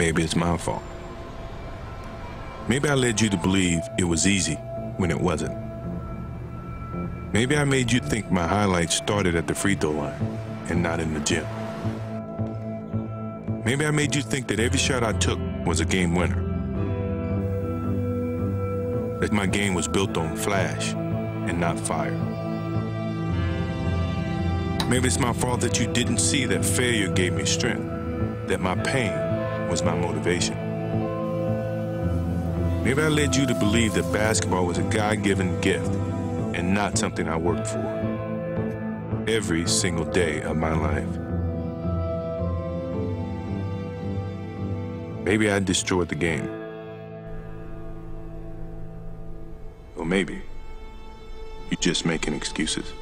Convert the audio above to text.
Maybe it's my fault. Maybe I led you to believe it was easy when it wasn't. Maybe I made you think my highlights started at the free throw line and not in the gym. Maybe I made you think that every shot I took was a game winner. That my game was built on flash and not fire. Maybe it's my fault that you didn't see that failure gave me strength, that my pain was my motivation. Maybe I led you to believe that basketball was a God-given gift and not something I worked for every single day of my life. Maybe I destroyed the game. Or maybe you're just making excuses.